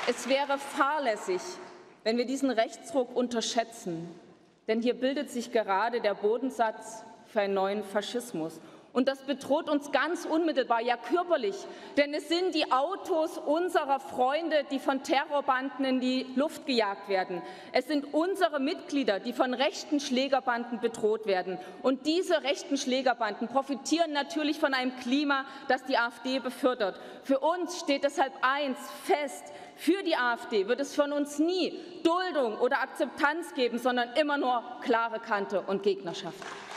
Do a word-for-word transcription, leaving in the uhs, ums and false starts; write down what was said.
Es wäre fahrlässig, wenn wir diesen Rechtsruck unterschätzen, denn hier bildet sich gerade der Bodensatz für einen neuen Faschismus. Und das bedroht uns ganz unmittelbar, ja körperlich, denn es sind die Autos unserer Freunde, die von Terrorbanden in die Luft gejagt werden. Es sind unsere Mitglieder, die von rechten Schlägerbanden bedroht werden. Und diese rechten Schlägerbanden profitieren natürlich von einem Klima, das die AfD befördert. Für uns steht deshalb eins fest: Für die AfD wird es von uns nie Duldung oder Akzeptanz geben, sondern immer nur klare Kante und Gegnerschaft.